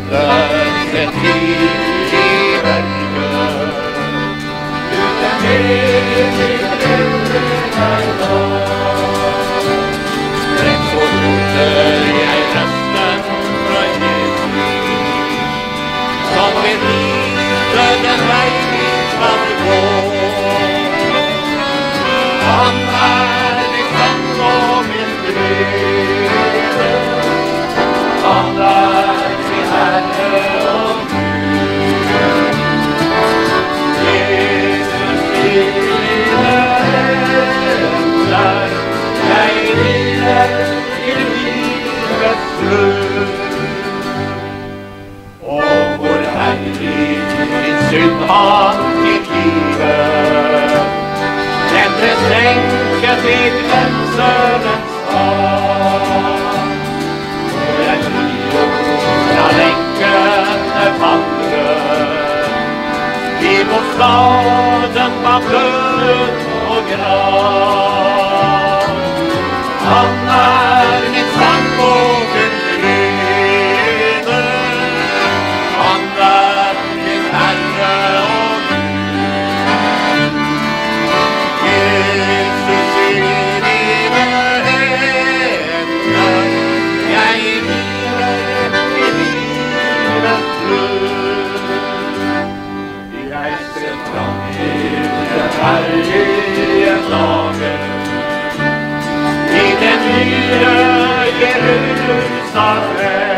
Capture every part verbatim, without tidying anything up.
lyse til i mørket. Uten meg til frelse deg da. Rett så trodde jeg røsten fra Jesus, som vil vise den vei vi skal gå. Han er min sang og min glede, han er min Herre og Gud. Jesus i mine hender, jeg hviler til livets slutt. Og hvor herlig min synd han tilgiver, endre senket i grenserens hav. Hvor jeg flyr fra lenkene vandrer, i bostaden bak død og grav. Han er min sang og min glede, han er min Herre og Gud. Jesus i mine hender, jeg hviler i livets slutt. Jeg ser fram til den herlige dagen, i den nye Jerusalem.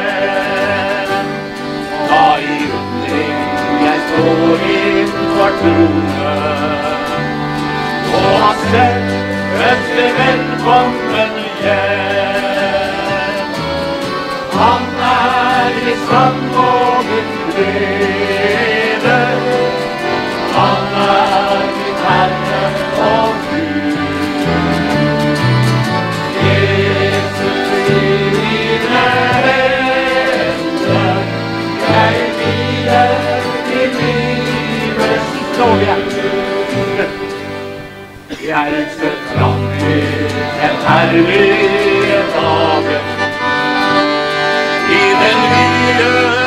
Da i undring jeg står innenfor tronen, og har sett ønske velkommen hjem. Han er min sang og min glede, han er min Herre og Gud. Jesus i mine hender, jeg hviler i livets slutt. Jeg ser fram til den herlige dagen, i den nye